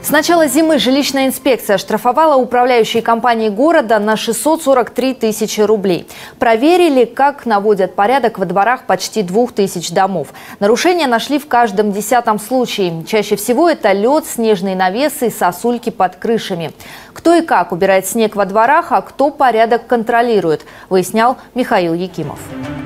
С начала зимы жилищная инспекция оштрафовала управляющие компании города на 643 тысячи рублей. Проверили, как наводят порядок во дворах почти 2000 домов. Нарушения нашли в каждом 10-м случае. Чаще всего это лед, снежные навесы и сосульки под крышами. Кто и как убирает снег во дворах, а кто порядок контролирует, выяснял Михаил Якимов.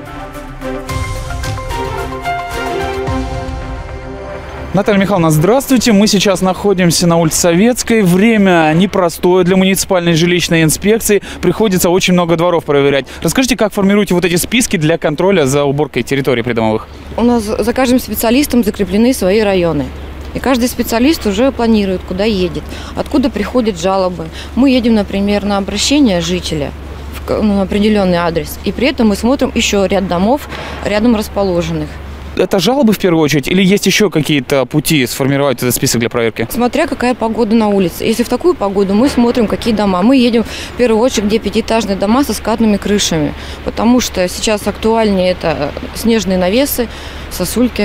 Наталья Михайловна, здравствуйте. Мы сейчас находимся на улице Советской. Время непростое для муниципальной жилищной инспекции. Приходится очень много дворов проверять. Расскажите, как формируете вот эти списки для контроля за уборкой территорий придомовых? У нас за каждым специалистом закреплены свои районы. И каждый специалист уже планирует, куда едет, откуда приходят жалобы. Мы едем, например, на обращение жителя на определенный адрес. И при этом мы смотрим еще ряд домов рядом расположенных. Это жалобы в первую очередь или есть еще какие-то пути сформировать этот список для проверки? Смотря какая погода на улице. Если в такую погоду, мы смотрим, какие дома. Мы едем в первую очередь, где пятиэтажные дома со скатными крышами. Потому что сейчас актуальнее это снежные навесы, сосульки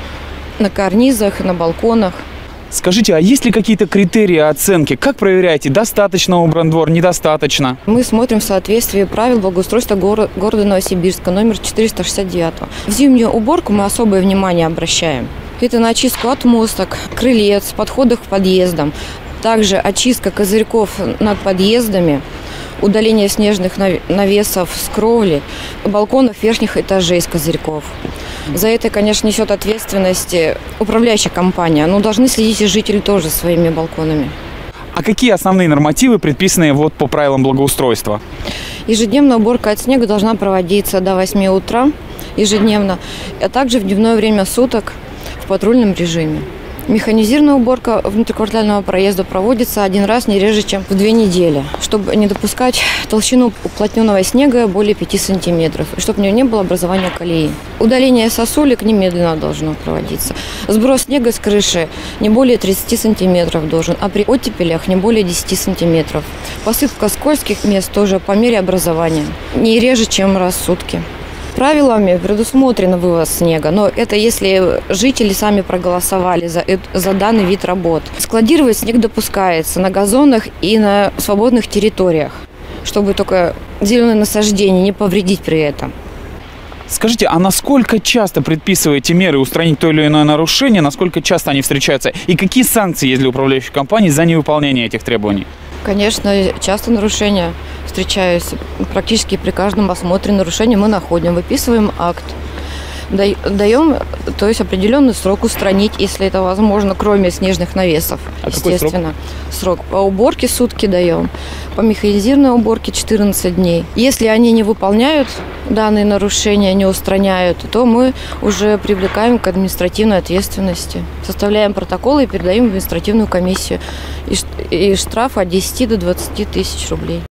на карнизах, на балконах. Скажите, а есть ли какие-то критерии оценки? Как проверяете, достаточно убран двор, недостаточно? Мы смотрим в соответствии правил благоустройства города Новосибирска, номер 469. В зимнюю уборку мы особое внимание обращаем. Это на очистку отмосток, крылец, подходов к подъездам. Также очистка козырьков над подъездами, удаление снежных навесов с кровли, балконов верхних этажей с козырьков. За это, конечно, несет ответственность управляющая компания, но должны следить и жители тоже своими балконами. А какие основные нормативы предписаны вот по правилам благоустройства? Ежедневная уборка от снега должна проводиться до 8 утра ежедневно, а также в дневное время суток в патрульном режиме. Механизированная уборка внутриквартального проезда проводится один раз не реже, чем в 2 недели, чтобы не допускать толщину уплотненного снега более 5 сантиметров, и чтобы у него не было образования колеи. Удаление сосулек немедленно должно проводиться. Сброс снега с крыши не более 30 сантиметров должен, а при оттепелях не более 10 сантиметров. Посыпка скользких мест тоже по мере образования, не реже, чем раз в сутки. Правилами предусмотрен вывоз снега, но это если жители сами проголосовали за данный вид работ. Складировать снег допускается на газонах и на свободных территориях, чтобы только зеленые насаждения не повредить при этом. Скажите, а насколько часто предписываете меры устранить то или иное нарушение, насколько часто они встречаются и какие санкции есть для управляющих компаний за невыполнение этих требований? Конечно, часто нарушения встречаются. Практически при каждом осмотре нарушения мы находим, выписываем акт. Даем, то есть определенный срок устранить, если это возможно, кроме снежных навесов. А естественно. Какой срок? По уборке сутки даем, по механизированной уборке 14 дней. Если они не выполняют данные нарушения, не устраняют, то мы уже привлекаем к административной ответственности. Составляем протоколы и передаем в административную комиссию. И штраф от 10 до 20 тысяч рублей.